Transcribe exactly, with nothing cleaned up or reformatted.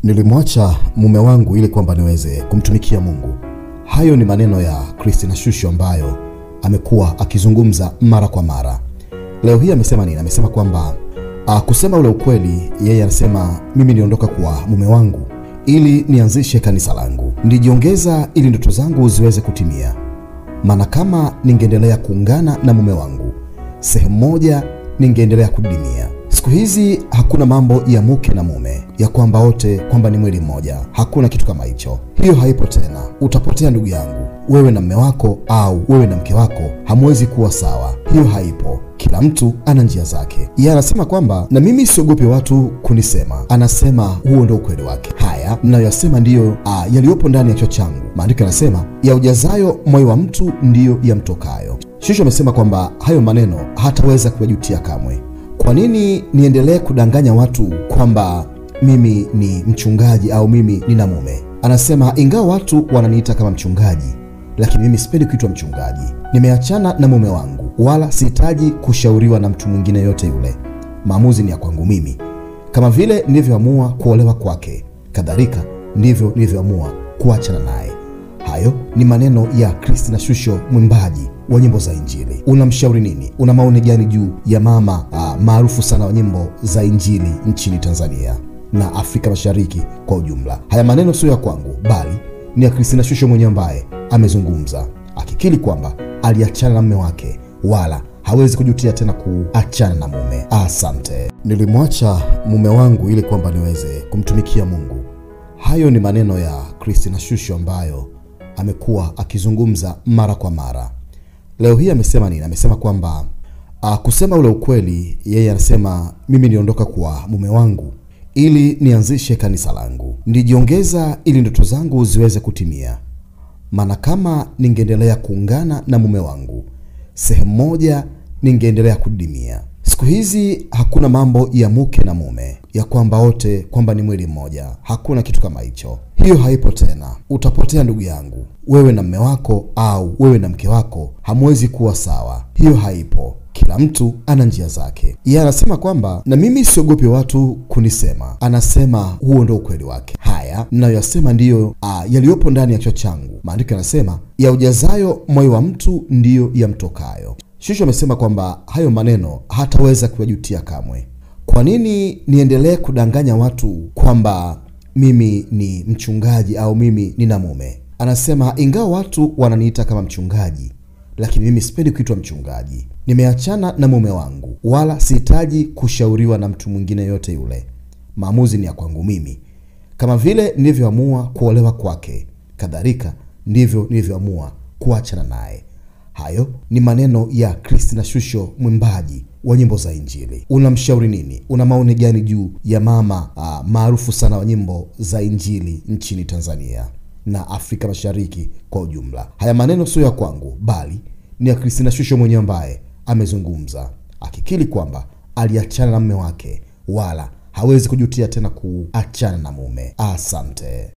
Nilimwacha mume wangu ili kwamba niweze kumtumikia Mungu. Hayo ni maneno ya Christina Shusho ambayo amekuwa akizungumza mara kwa mara. Leo hii amesema nini? Amesema kwamba uh, kusema ule ukweli, yeye anasema mimi niondoka kwa mume wangu ili nianzishe kanisa langu. Ndijiongeza ili ndoto zangu ziweze kutimia. Maana kama ningeendelea kuungana na mume wangu, sehemu moja ningeendelea kudidimia. Siku hizi hakuna mambo ya mke na mume, ya kwamba wote kwamba ni mwili mmoja. Hakuna kitu kama hicho. Hiyo haipo tena. Utapotea ndugu yangu. Wewe na mume wako au wewe na mke wako hamwezi kuwa sawa. Hiyo haipo. Kila mtu ana njia zake. Yeye anasema kwamba na mimi siogopi watu kunisema. Anasema huo ndio ukweli wake. Haya ninayoyasema ndiyo yaliyopo ndani ya kichwa changu. Maandiko yanasema ya ujazayo moyo wa mtu ndiyo yamtokayo. Shusho amesema kwamba hayo maneno hataweza kuyajutia kamwe. Kwa nini niendelee kudanganya watu kwamba mimi ni mchungaji au mimi nina mume? Anasema ingawa watu wananiita kama mchungaji, lakini mimi sipendi kuitwa mchungaji. Nimeachana na mume wangu, wala sihitaji kushauriwa na mtu mwingine yote yule. Maamuzi ni ya kwangu mimi. Kama vile nilivyoamua kuolewa kwake, kadhalika ndivyo nilivyoamua kuachana naye. Hayo ni maneno ya Christina Shusho, mwimbaji wa nyimbo za Injili. Unamshauri nini? Una maoni gani juu ya mama maarufu sana wa nyimbo za Injili nchini Tanzania na Afrika Mashariki kwa ujumla? Haya maneno sio ya kwangu, bali ni ya Christina Shusho mwenyewe ambaye amezungumza akikiri kwamba aliachana na mume wake, wala hawezi kujutia tena kuachana na mume. Asante. Nilimwacha mume wangu ili kwamba niweze kumtumikia Mungu. Hayo ni maneno ya Christina Shusho ambayo amekuwa akizungumza mara kwa mara. Leo hii amesema nini? Amesema kwamba uh, kusema ule ukweli, yeye anasema mimi niondoka kwa mume wangu ili nianzishe kanisa langu. Ndijiongeza ili ndoto zangu ziweze kutimia. Maana kama ningeendelea kuungana na mume wangu, sehemu moja ningeendelea kudidimia. Siku hizi hakuna mambo ya mke na mume, ya kwamba wote kwamba ni mwili mmoja. Hakuna kitu kama hicho. Hiyo haipo tena. Utapotea ndugu yangu. Wewe na mume wako au wewe na mke wako hamwezi kuwa sawa. Hiyo haipo. Kila mtu ana njia zake. Yeye anasema kwamba na mimi siogopi watu kunisema. Anasema huo ndio ukweli wake. Haya ninayoyasema ndiyo yaliyopo ndani ya kichwa changu. Maandiko yanasema ya ujazayo moyo wa mtu ndiyo yamtokayo. Shusho amesema kwamba hayo maneno hataweza kuyajutia kamwe. Kwa nini niendelee kudanganya watu kwamba mimi ni mchungaji au mimi nina mume? Anasema ingawa watu wananiita kama mchungaji, lakini mimi sipendi kuitwa mchungaji. Nimeachana na mume wangu, wala sihitaji kushauriwa na mtu mwingine yote yule. Maamuzi ni ya kwangu mimi. Kama vile nilivyoamua kuolewa kwake, kadhalika ndivyo nilivyoamua kuachana naye. Hayo ni maneno ya Christina Shusho, mwimbaji wa nyimbo za Injili. Unamshauri nini? Una maoni gani juu ya mama maarufu sana wa nyimbo za Injili nchini Tanzania na Afrika Mashariki kwa ujumla? Haya maneno sio ya kwangu, bali ni ya Christina Shusho mwenyewe ambaye amezungumza akikiri kwamba aliachana na mume wake, wala hawezi kujutia tena kuachana na mume. Asante.